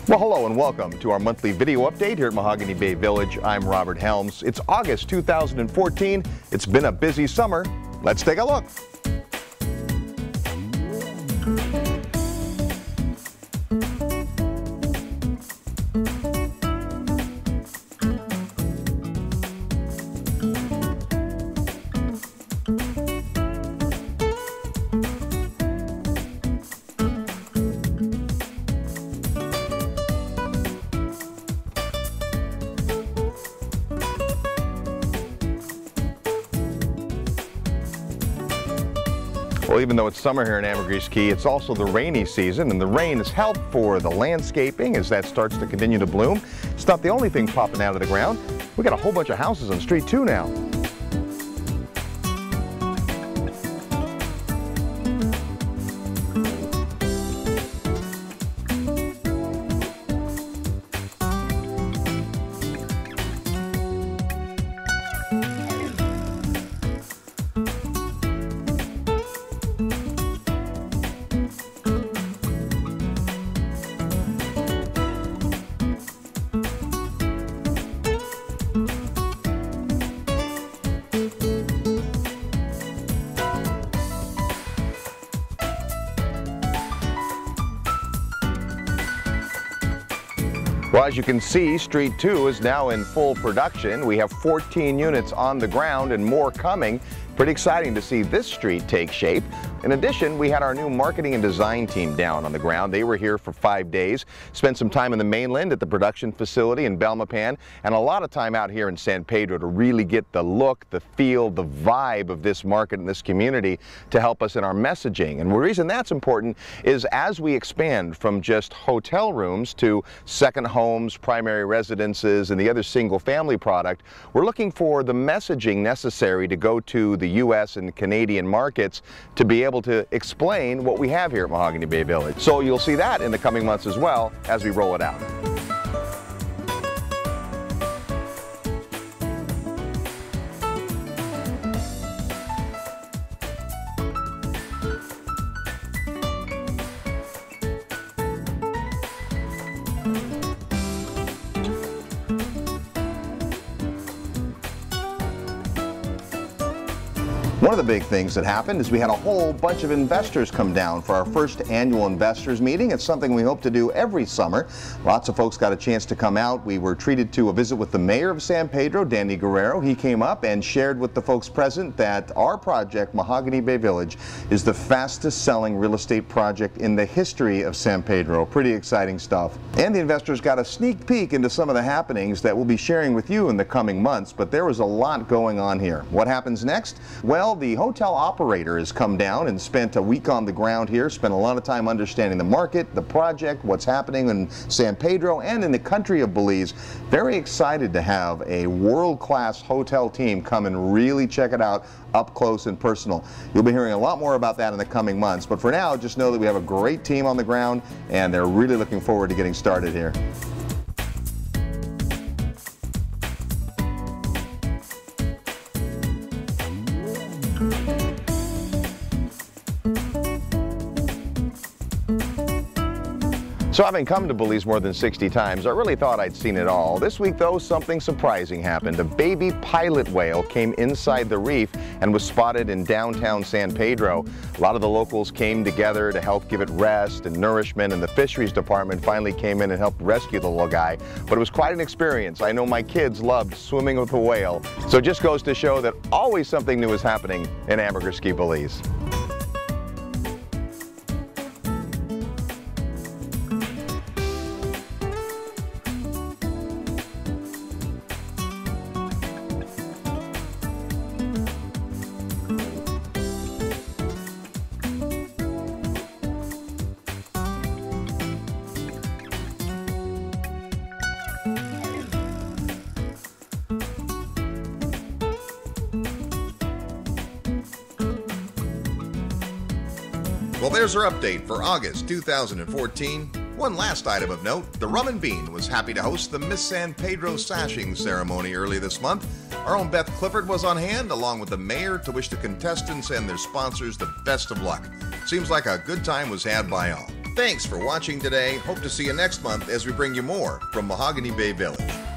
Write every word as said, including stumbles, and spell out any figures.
Well, hello and welcome to our monthly video update here at Mahogany Bay Village. I'm Robert Helms. It's August two thousand fourteen. It's been a busy summer. Let's take a look. Well, even though it's summer here in Ambergris Key, it's also the rainy season, and the rain has helped for the landscaping as that starts to continue to bloom. It's not the only thing popping out of the ground. We got a whole bunch of houses on Street two now. Well, as you can see, Street two is now in full production. We have fourteen units on the ground and more coming. Pretty exciting to see this street take shape. In addition, we had our new marketing and design team down on the ground. They were here for five days, spent some time in the mainland at the production facility in Belmopan, and a lot of time out here in San Pedro to really get the look, the feel, the vibe of this market and this community to help us in our messaging. And the reason that's important is as we expand from just hotel rooms to second homes, primary residences, and the other single family product, we're looking for the messaging necessary to go to the U S and Canadian markets to be able to explain what we have here at Mahogany Bay Village. So you'll see that in the coming months as well as we roll it out. One of the big things that happened is we had a whole bunch of investors come down for our first annual investors meeting. It's something we hope to do every summer. Lots of folks got a chance to come out. We were treated to a visit with the mayor of San Pedro, Danny Guerrero. He came up and shared with the folks present that our project, Mahogany Bay Village, is the fastest selling real estate project in the history of San Pedro. Pretty exciting stuff. And the investors got a sneak peek into some of the happenings that we'll be sharing with you in the coming months, but there was a lot going on here. What happens next? Well, the hotel operator has come down and spent a week on the ground here, spent a lot of time understanding the market, the project, what's happening in San Pedro and in the country of Belize. Very excited to have a world-class hotel team come and really check it out up close and personal. You'll be hearing a lot more about that in the coming months, but for now, just know that we have a great team on the ground and they're really looking forward to getting started here. So having come to Belize more than sixty times, I really thought I'd seen it all. This week though, something surprising happened. A baby pilot whale came inside the reef and was spotted in downtown San Pedro. A lot of the locals came together to help give it rest and nourishment, and the fisheries department finally came in and helped rescue the little guy. But it was quite an experience. I know my kids loved swimming with the whale. So it just goes to show that always something new is happening in Ambergris, Belize. Well, there's our update for August two thousand fourteen. One last item of note, the Rum and Bean was happy to host the Miss San Pedro sashing ceremony early this month. Our own Beth Clifford was on hand, along with the mayor, to wish the contestants and their sponsors the best of luck. Seems like a good time was had by all. Thanks for watching today. Hope to see you next month as we bring you more from Mahogany Bay Village.